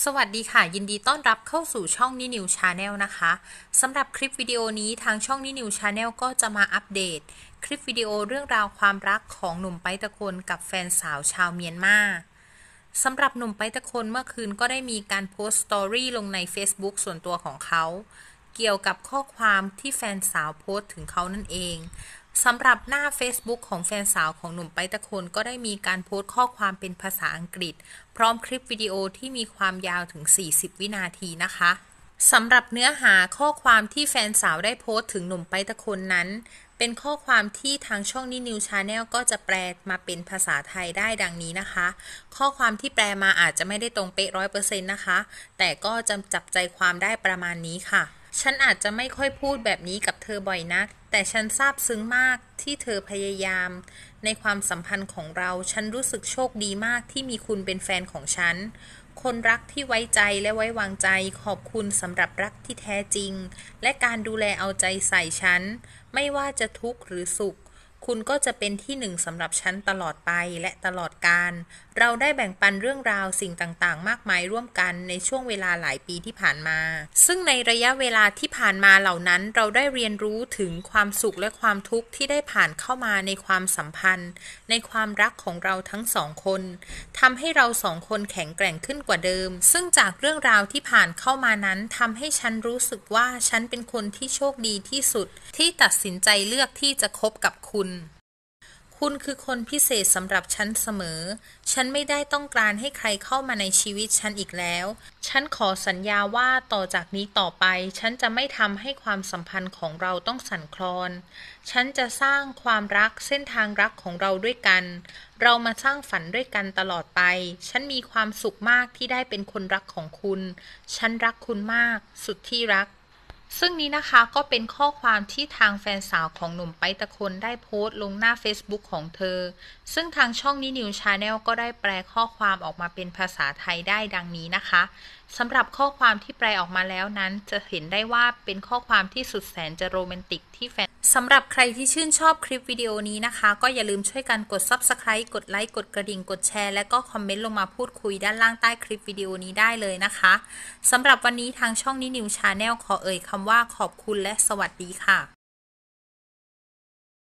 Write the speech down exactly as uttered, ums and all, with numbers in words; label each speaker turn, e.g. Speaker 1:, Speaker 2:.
Speaker 1: สวัสดีค่ะยินดีต้อนรับเข้าสู่ช่องนินิวชาแนลนะคะสำหรับคลิปวิดีโอนี้ทางช่องนินิวชาแนลก็จะมาอัปเดตคลิปวิดีโอเรื่องราวความรักของหนุ่มไปตะคนกับแฟนสาวชาวเมียนมาสำหรับหนุ่มไปตะคนเมื่อคืนก็ได้มีการโพสต์สตอรี่ลงใน Facebook ส่วนตัวของเขาเกี่ยวกับข้อความที่แฟนสาวโพสต์ถึงเขานั่นเองสำหรับหน้า Facebook ของแฟนสาวของหนุ่มไปตะคนก็ได้มีการโพสต์ข้อความเป็นภาษาอังกฤษพร้อมคลิปวิดีโอที่มีความยาวถึงสี่สิบวินาทีนะคะสำหรับเนื้อหาข้อความที่แฟนสาวได้โพสต์ถึงหนุ่มไปตะคนนั้นเป็นข้อความที่ทางช่องนินิวชาแนลก็จะแปลมาเป็นภาษาไทยได้ดังนี้นะคะข้อความที่แปลมาอาจจะไม่ได้ตรงเป๊ะ ร้อยเปอร์เซ็นต์ นะคะแต่ก็จะจับใจความได้ประมาณนี้ค่ะฉันอาจจะไม่ค่อยพูดแบบนี้กับเธอบ่อยนักแต่ฉันซาบซึ้งมากที่เธอพยายามในความสัมพันธ์ของเราฉันรู้สึกโชคดีมากที่มีคุณเป็นแฟนของฉันคนรักที่ไว้ใจและไว้วางใจขอบคุณสำหรับรักที่แท้จริงและการดูแลเอาใจใส่ฉันไม่ว่าจะทุกข์หรือสุขคุณก็จะเป็นที่หนึ่งสำหรับฉันตลอดไปและตลอดกาลเราได้แบ่งปันเรื่องราวสิ่งต่างๆมากมายร่วมกันในช่วงเวลาหลายปีที่ผ่านมาซึ่งในระยะเวลาที่ผ่านมาเหล่านั้นเราได้เรียนรู้ถึงความสุขและความทุกข์ที่ได้ผ่านเข้ามาในความสัมพันธ์ในความรักของเราทั้งสองคนทำให้เราสองคนแข็งแกร่งขึ้นกว่าเดิมซึ่งจากเรื่องราวที่ผ่านเข้ามานั้นทำให้ฉันรู้สึกว่าฉันเป็นคนที่โชคดีที่สุดที่ตัดสินใจเลือกที่จะคบกับคุณคุณคือคนพิเศษสำหรับฉันเสมอฉันไม่ได้ต้องการให้ใครเข้ามาในชีวิตฉันอีกแล้วฉันขอสัญญาว่าต่อจากนี้ต่อไปฉันจะไม่ทำให้ความสัมพันธ์ของเราต้องสั่นคลอนฉันจะสร้างความรักเส้นทางรักของเราด้วยกันเรามาสร้างฝันด้วยกันตลอดไปฉันมีความสุขมากที่ได้เป็นคนรักของคุณฉันรักคุณมากสุดที่รักซึ่งนี้นะคะก็เป็นข้อความที่ทางแฟนสาวของหนุ่มไปตะคนได้โพสต์ลงหน้า Facebook ของเธอซึ่งทางช่องนินิวชาแนลก็ได้แปลข้อความออกมาเป็นภาษาไทยได้ดังนี้นะคะสำหรับข้อความที่แปลออกมาแล้วนั้นจะเห็นได้ว่าเป็นข้อความที่สุดแสนจะโรแมนติกที่แฟนสำหรับใครที่ชื่นชอบคลิปวิดีโอนี้นะคะก็อย่าลืมช่วยกันกด ซับสไครบ์ กดไลค์กดกระดิ่งกดแชร์และก็คอมเมนต์ลงมาพูดคุยด้านล่างใต้คลิปวิดีโอนี้ได้เลยนะคะสำหรับวันนี้ทางช่องนินิวชาแนลขอเอ่ยคำว่าขอบคุณและสวัสดีค่ะ